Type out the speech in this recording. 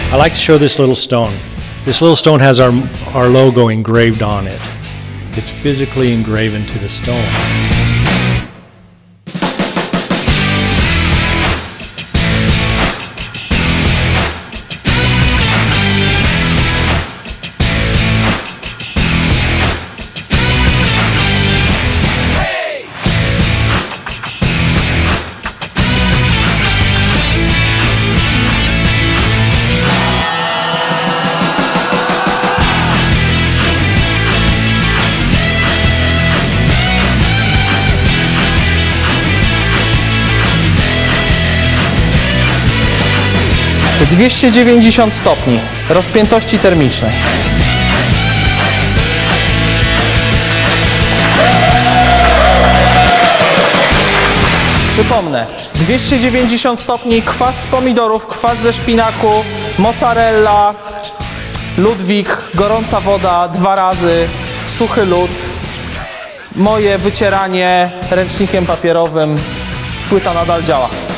I like to show this little stone. This little stone has our logo engraved on it. It's physically engraven to the stone. W 290 stopni rozpiętości termicznej. Przypomnę, 290 stopni, kwas z pomidorów, kwas ze szpinaku, mozzarella, Ludwik, gorąca woda 2 razy, suchy lód, moje wycieranie ręcznikiem papierowym, płyta nadal działa.